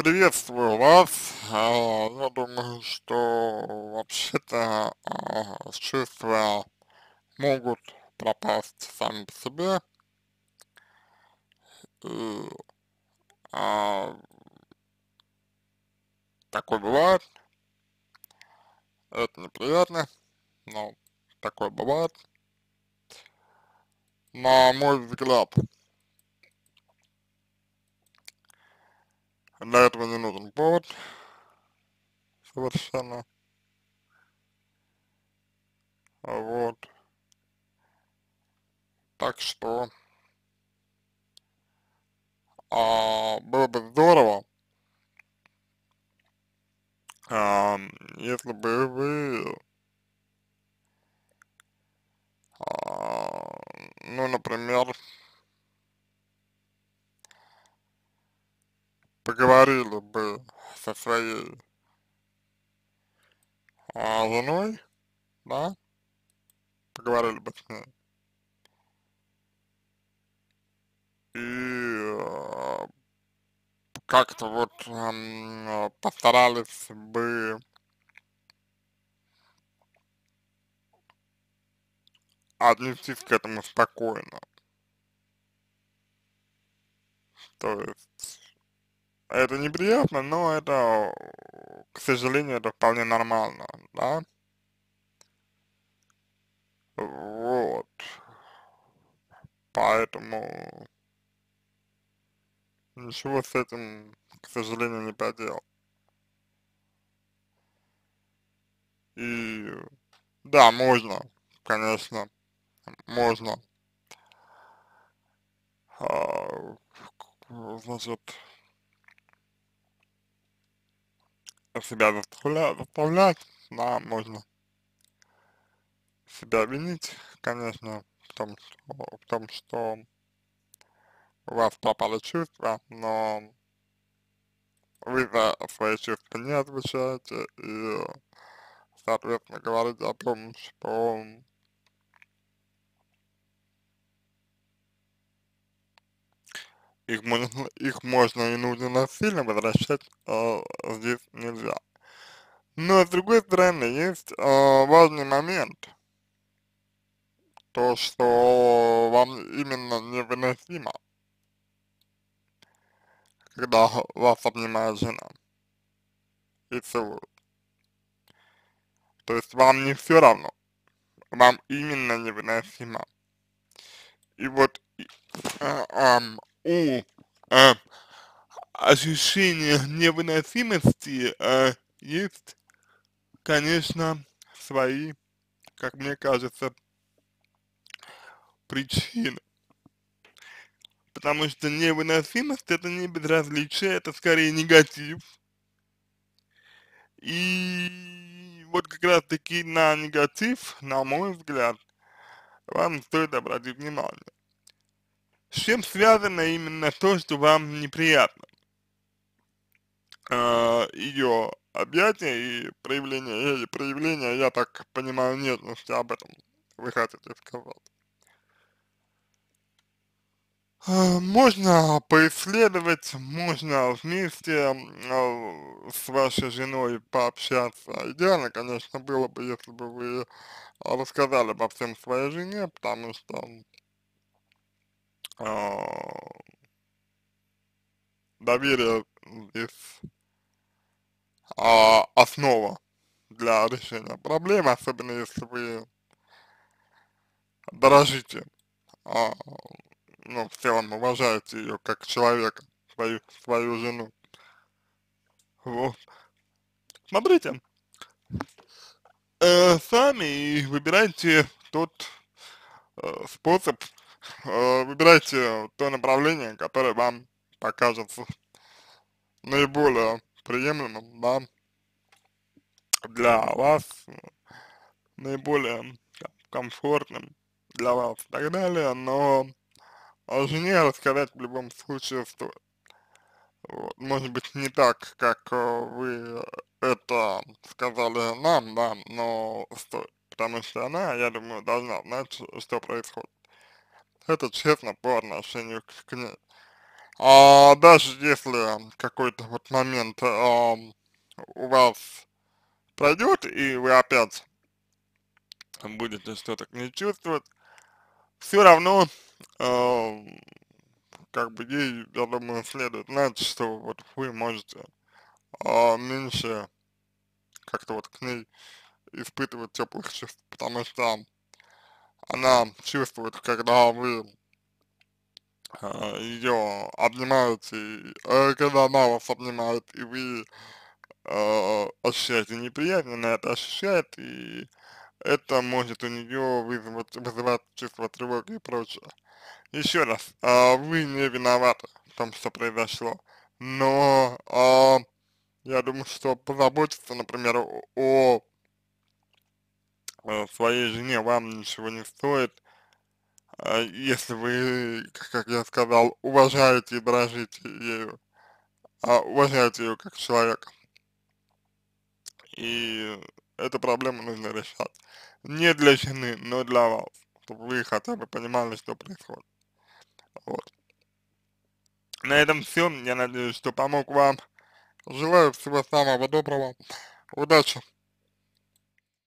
Приветствую вас. Я думаю, что вообще-то чувства могут пропасть сами по себе. И, а, такое бывает. Это неприятно, но такое бывает. На мой взгляд, для этого не нужен повод совершенно. Вот. Так что было бы здорово, а, если бы вы ну, например, поговорили бы со своей женой, да, поговорили бы с ней и как-то вот постарались бы отнестись к этому спокойно. То есть это неприятно, но это, к сожалению, это вполне нормально, да. Вот, поэтому ничего с этим, к сожалению, не поделать. И да, можно, конечно, можно, а, значит, себя заставлять, да, можно себя винить, конечно, в том, что у вас пропали чувства, но вы за свои чувства не отвечаете, и, соответственно, говорите о том, что их можно и нужно насильно возвращать здесь нельзя. Но, с другой стороны, есть важный момент, то, что вам именно невыносимо, когда вас обнимает жена и целует. То есть вам не все равно, вам именно невыносимо. И вот у а, ощущения невыносимости есть, конечно, свои, как мне кажется, причины. Потому что невыносимость это не безразличие, это скорее негатив. И вот как раз таки на негатив, на мой взгляд, вам стоит обратить внимание. С чем связано именно то, что вам неприятно? Ее объятия и проявления, я так понимаю, нежности, об этом вы хотите сказать. Можно поисследовать, можно вместе с вашей женой пообщаться. Идеально, конечно, было бы, если бы вы рассказали обо всем своей жене, потому что а, доверие здесь основа для решения проблемы, особенно если вы дорожите, а, ну, в целом уважаете ее как человека, свою жену. Вот. Смотрите, сами и выбирайте тот способ, выбирайте то направление, которое вам покажется наиболее приемлемым, да, для вас, наиболее комфортным для вас и так далее, но о жене рассказать в любом случае стоит. Вот. Может быть, не так, как вы это сказали нам, да, но стоит. Потому что она, я думаю, должна знать, что происходит. Это честно по отношению к ней. Даже если какой-то вот момент у вас пройдет, и вы опять будете что-то к ней чувствовать, все равно, ам, как бы ей, я думаю, следует знать, что вот вы можете меньше как-то вот к ней испытывать теплых чувств, потому что она чувствует, когда вы ее обнимаете, когда она вас обнимает, и вы ощущаете неприятно, она это ощущает, и это может у нее вызывать чувство тревоги и прочее. Еще раз, вы не виноваты в том, что произошло, но я думаю, что позаботиться, например, о своей жене вам ничего не стоит, если вы, как я сказал, уважаете и дорожите ею, уважаете ее как человека. И эту проблему нужно решать. Не для жены, но для вас, чтобы вы хотя бы понимали, что происходит. Вот. На этом все. Я надеюсь, что помог вам. Желаю всего самого доброго. Удачи!